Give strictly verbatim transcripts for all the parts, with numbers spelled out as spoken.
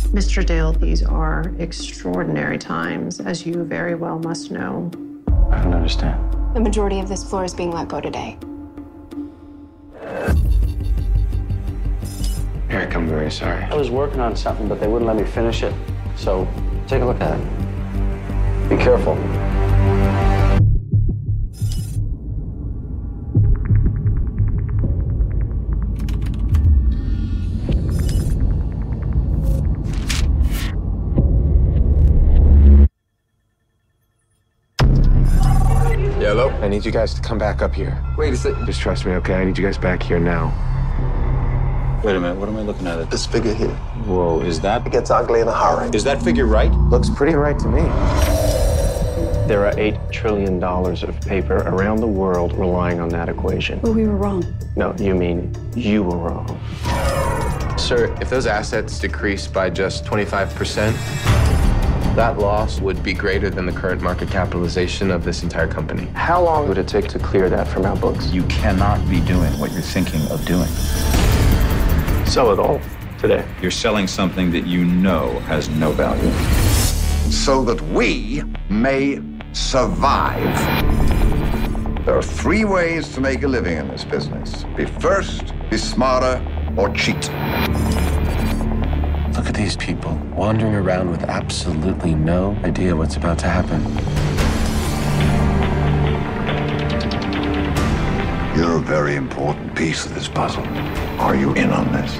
Mister Dale, these are extraordinary times, as you very well must know. I don't understand. The majority of this floor is being let go today. Eric, I'm very sorry. I was working on something, but they wouldn't let me finish it. So take a look at it. Be careful. Hello? I need you guys to come back up here. Wait a second. Just trust me, okay? I need you guys back here now. Wait a minute, what am I looking at? This figure here. Whoa, is that... It gets ugly in a hurry. Is that figure right? Looks pretty right to me. There are eight trillion dollars of paper around the world relying on that equation. Well, we were wrong. No, you mean you were wrong. Sir, if those assets decrease by just twenty-five percent, that loss would be greater than the current market capitalization of this entire company. How long would it take to clear that from our books? You cannot be doing what you're thinking of doing. Sell it all today. You're selling something that you know has no value. So that we may survive. There are three ways to make a living in this business. Be first, be smarter, or cheat. Look at these people wandering around with absolutely no idea what's about to happen. You're a very important piece of this puzzle. Are you in on this?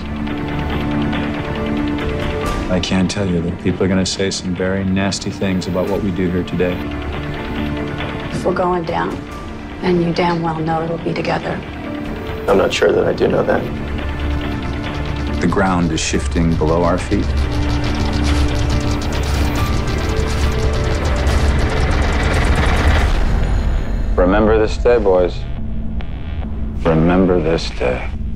I can tell you that people are going to say some very nasty things about what we do here today. If we're going down, and you damn well know it'll be together. I'm not sure that I do know that. The ground is shifting below our feet. Remember this day, boys. Remember this day.